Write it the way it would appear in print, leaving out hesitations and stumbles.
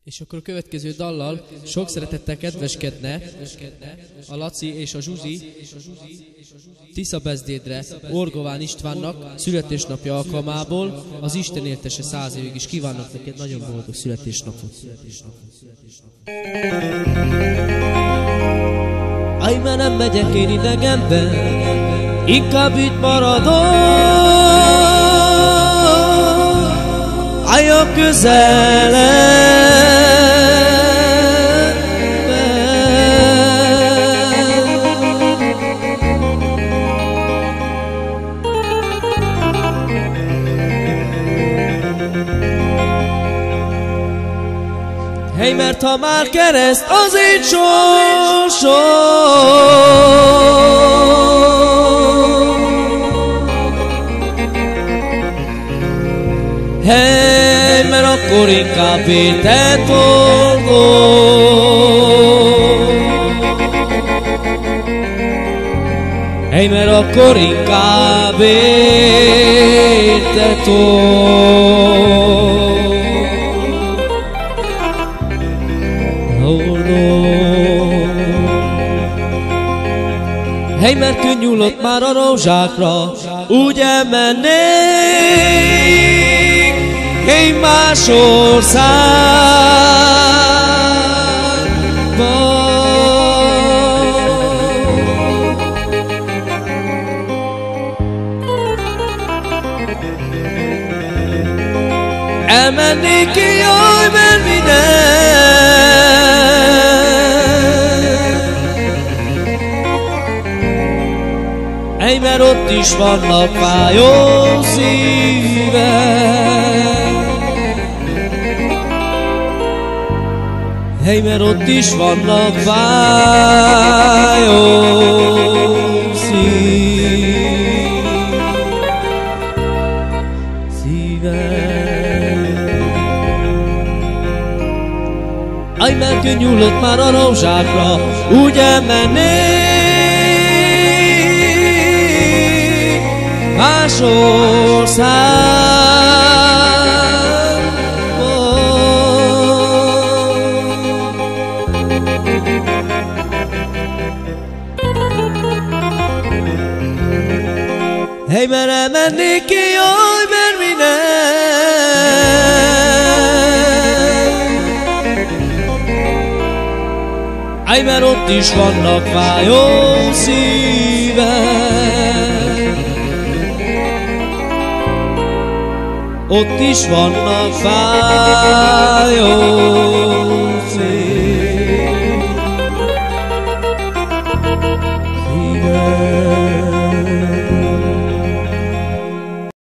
És akkor a következő dallal sok szeretettel kedveskedne a Laci és a Zsuzi Tisza Bezdédre, Orgován Istvánnak születésnapja alkalmából. Az Isten éltese 100 évig is kívánnak neked nagyon boldog születésnapot. Aj, mert nem megyek én idegenbe, inkább itt maradok. Állj a közelembe. Hey, mert ha már kereszt az én sorsom, hey, mert akkor inkább érted dolgom. Hey, mert akkor inkább érted dolgom. Hey, mert könnyúlott már a rózsákra, úgy elmennék egy más országba. Elmennék ki, jaj, mert minden, hey, mert ott is vannak fájó szívek. Hey, mert ott is vannak fájó szívek. Aj, mert könnyúlott már a rózsákra, úgy elmennék más országba. Hey, mert elmennék ki, jaj, mert minden, hey, mert ott is vannak fájó szívek. Ott is vannak fájó